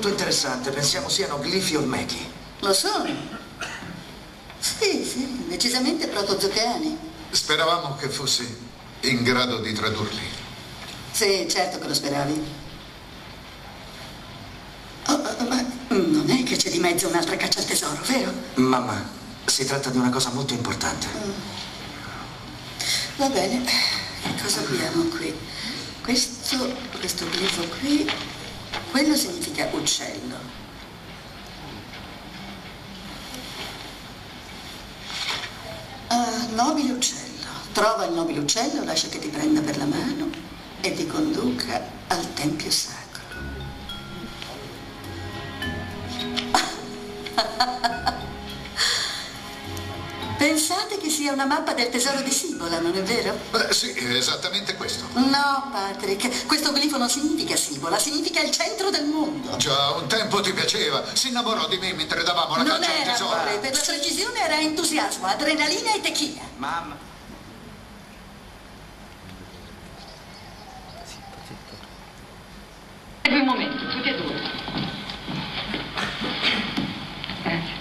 molto interessante. Pensiamo siano glifi olmechi. Lo sono. Sì, decisamente protozoari. Speravamo che fossi in grado di tradurli. Sì, certo che lo speravi. Ma non è che c'è di mezzo un'altra caccia al tesoro, vero? Mamma, si tratta di una cosa molto importante. Va bene, che cosa abbiamo qui? Questo glifo qui, quello significa uccello. Nobile uccello. Trova il nobile uccello, lascia che ti prenda per la mano e ti conduca al tempio sacro. Pensate che sia una mappa del tesoro di Sibola, non è vero? Beh, sì, è esattamente questo. No, Patrick, questo glifo non significa Sibola, significa il centro del mondo. Già, un tempo ti piaceva. Si innamorò di me mentre davamo la Non caccia al era tesoro. amore, per la precisione era entusiasmo, adrenalina e tequila. Mamma. Un momento, tutti e due. Grazie.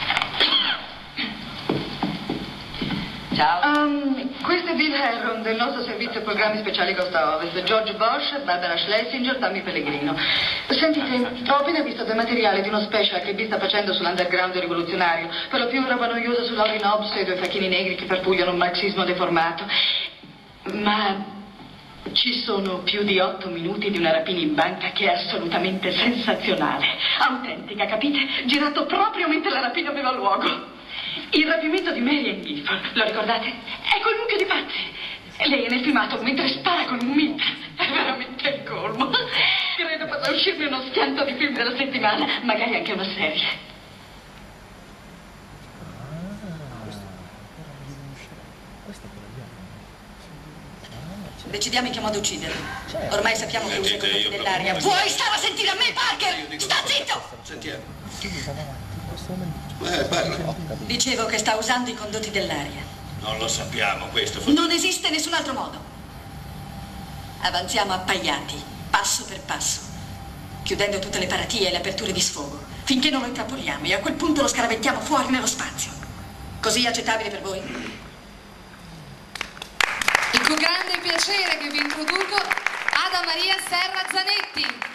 Ciao. Questo è Bill Herron del nostro servizio programmi speciali Costa Ovest. George Bosch, Barbara Schlesinger, Tammy Pellegrino. Sentite, ho appena visto del materiale di uno special che vi sta facendo sull'underground rivoluzionario. Per lo più roba noiosa su Laurie Nobbs e i due facchini negri che farfugliano un marxismo deformato. Ma ci sono più di 8 minuti di una rapina in banca che è assolutamente sensazionale. Autentica, capite? Girato proprio mentre la rapina aveva luogo. Il rapimento di Marian Gifford, lo ricordate? È quel mucchio di pazzi. Lei è nel filmato mentre spara con un mitra. È veramente il colmo. Credo possa uscirmi uno schianto di film della settimana, magari anche una serie. Decidiamo in che modo ucciderlo. Ormai sappiamo che usa i condotti dell'aria. Vuoi stare a sentire a me, Parker? Sta zitto! Sentiamo. Parla. Dicevo che sta usando i condotti dell'aria. Non lo sappiamo, questo. Non esiste nessun altro modo. Avanziamo appaiati, passo per passo, chiudendo tutte le paratie e le aperture di sfogo, finché non lo intrappoliamo e a quel punto lo scaravettiamo fuori nello spazio. Così accettabile per voi? E con grande piacere che vi introduco Ada Maria Serra Zanetti.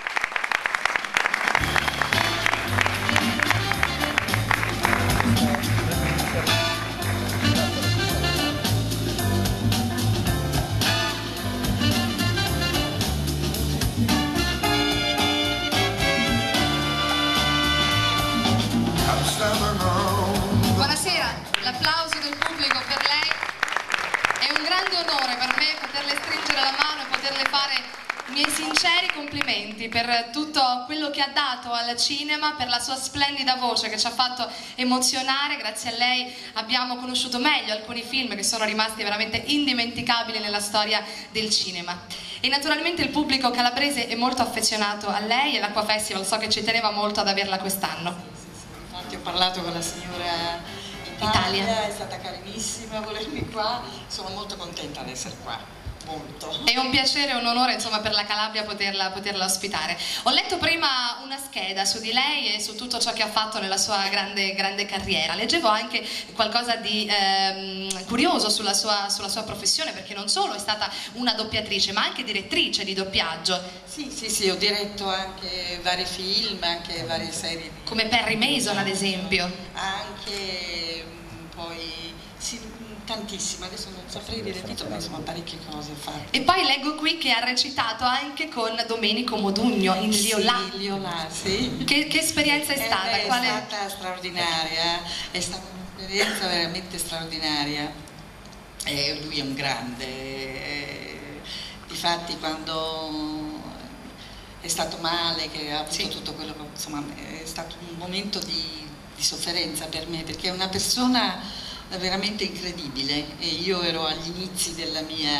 Buonasera, l'applauso del pubblico per lei. È un grande onore per me poterle stringere la mano e poterle fare i miei sinceri complimenti per tutto quello che ha dato al cinema, per la sua splendida voce che ci ha fatto emozionare. Grazie a lei abbiamo conosciuto meglio alcuni film che sono rimasti veramente indimenticabili nella storia del cinema. E naturalmente il pubblico calabrese è molto affezionato a lei e l'Acqua Festival so che ci teneva molto ad averla quest'anno. Infatti ho parlato con la signora Italia, è stata carinissima a volermi qua, sono molto contenta di essere qua, molto. È un piacere e un onore insomma per la Calabria poterla ospitare. Ho letto prima una scheda su di lei e su tutto ciò che ha fatto nella sua grande carriera. Leggevo anche qualcosa di curioso sulla sua professione, perché non solo è stata una doppiatrice ma anche direttrice di doppiaggio. Sì, ho diretto anche vari film, anche varie serie. Come Perry Mason ad esempio. Anche poi, sì, tantissime, adesso non saprei dire il titolo, ma insomma parecchie cose fatte. E poi leggo qui che ha recitato anche con Domenico Modugno in Liolà. Sì, Liolà, sì. Che esperienza è stata? È stata straordinaria, è stata un'esperienza veramente straordinaria. Lui è un grande, difatti quando è stato male, che ha avuto tutto quello, insomma è stato un momento di sofferenza per me, perché è una persona veramente incredibile e io ero agli inizi della mia,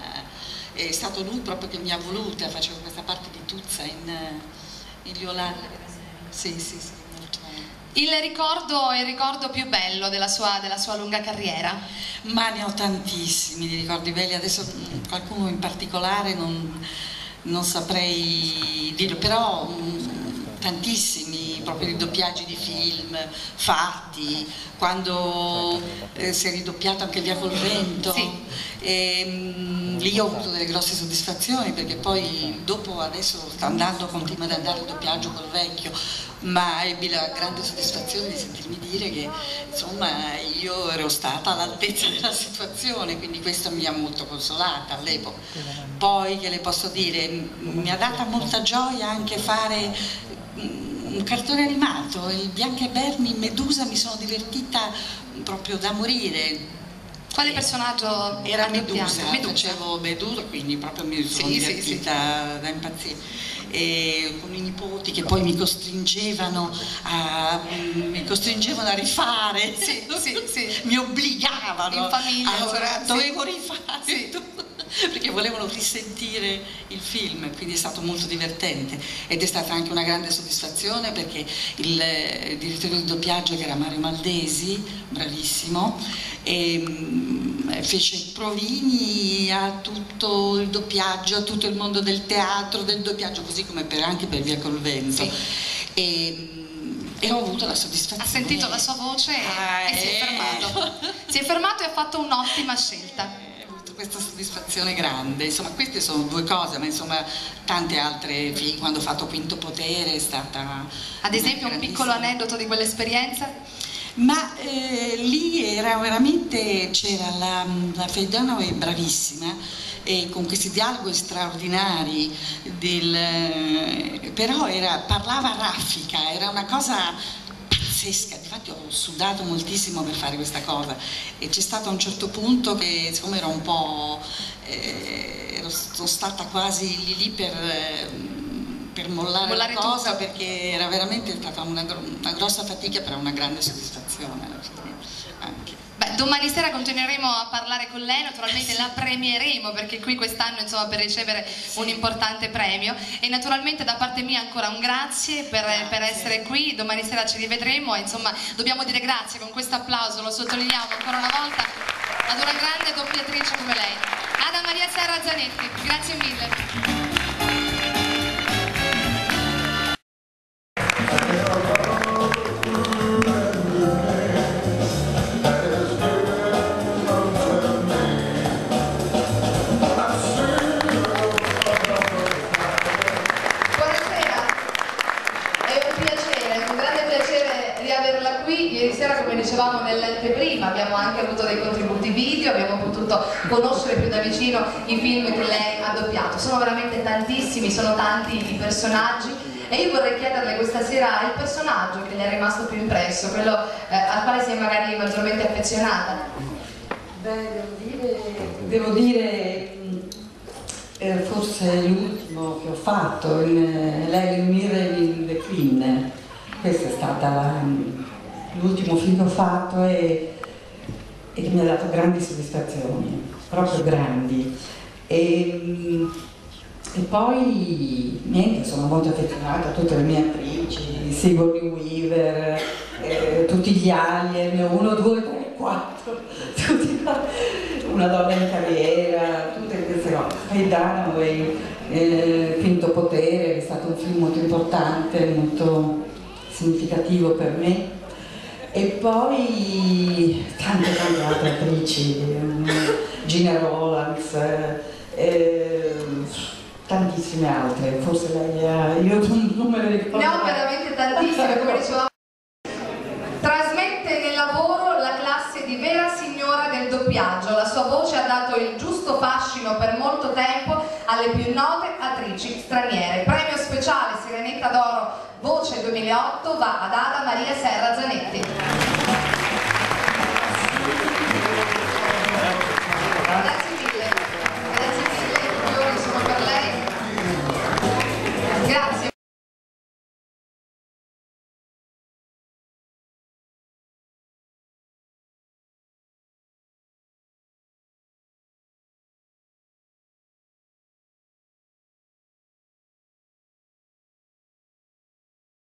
è stato lui proprio che mi ha voluta, facevo questa parte di Tuzza in Liolà. Sì, molto. Il ricordo più bello della sua lunga carriera? Ma ne ho tantissimi di ricordi belli, adesso qualcuno in particolare non saprei dirlo, però tantissimi proprio ridoppiaggi di film fatti, quando si è ridoppiato anche Via col Vento, lì ho avuto delle grosse soddisfazioni, perché poi dopo adesso continua ad andare il doppiaggio col vecchio, ma ebbi la grande soddisfazione di sentirmi dire che insomma io ero stata all'altezza della situazione, quindi questo mi ha molto consolata all'epoca. Poi che le posso dire, mi ha data molta gioia anche fare un cartone animato, il Bianca e Bernie, Medusa, mi sono divertita proprio da morire. Quale personaggio era Medusa, facevo Medusa, quindi proprio mi sono divertita da impazzire. E con i nipoti che poi mi costringevano a rifare, mi obbligavano in famiglia, allora dovevo rifare tutto, perché volevano risentire il film, quindi è stato molto divertente ed è stata anche una grande soddisfazione, perché il direttore di doppiaggio, che era Mario Maldesi, bravissimo, fece provini a tutto il doppiaggio, a tutto il mondo del teatro, del doppiaggio, così come anche per Via col Vento. E ho avuto la soddisfazione. Ha sentito la sua voce e si è fermato. Si è fermato e ha fatto un'ottima scelta. Ho avuto questa soddisfazione grande. Insomma, queste sono due cose, ma insomma tante altre film. Quando ho fatto Quinto Potere è stata... Ad esempio un piccolo aneddoto di quell'esperienza? Ma lì era veramente, c'era la Faye Dunaway bravissima, e con questi dialoghi straordinari, però parlava raffica, era una cosa pazzesca. Infatti ho sudato moltissimo per fare questa cosa, e c'è stato a un certo punto che, siccome ero un po', sono stata quasi lì per mollare la cosa, tutto, perché era veramente stata una grossa fatica, però una grande soddisfazione alla fine anche. Beh, domani sera continueremo a parlare con lei, naturalmente la premieremo, perché qui quest'anno insomma per ricevere un importante premio, e naturalmente da parte mia ancora un grazie per essere qui. Domani sera ci rivedremo e insomma dobbiamo dire grazie con questo applauso, lo sottolineiamo ancora una volta, ad una grande doppiatrice come lei, Ada Maria Serra Zanetti. Grazie mille. Ieri sera, come dicevamo nell'anteprima, abbiamo anche avuto dei contributi video, abbiamo potuto conoscere più da vicino i film che lei ha doppiato. Sono veramente tantissimi, sono tanti i personaggi, e io vorrei chiederle questa sera il personaggio che le è rimasto più impresso, quello al quale si è magari maggiormente affezionata. Beh, devo dire forse l'ultimo che ho fatto, Lei in the Queen. Questa è stata l'ultimo film che ho fatto e che mi ha dato grandi soddisfazioni, proprio grandi. E poi niente, sono molto affezionata a tutte le mie attrici, Sigourney Weaver, tutti gli Alien, 1, 2, 3, 4, tutti, Una donna in carriera, tutte queste cose. Faye Dunaway, Quinto Potere, che è stato un film molto importante, molto significativo per me, e poi tante altre attrici, Gina Rowlands, tantissime altre, forse lei io non me le ricordo. Ne ho veramente tantissime, come dicevamo. Trasmette nel lavoro la classe di vera signora del doppiaggio, la sua voce ha dato il giusto fascino per molto tempo alle più note attrici straniere. Premio speciale Sirenetta d'Oro Voce 2008 va ad Ada Maria Serra Zanetti.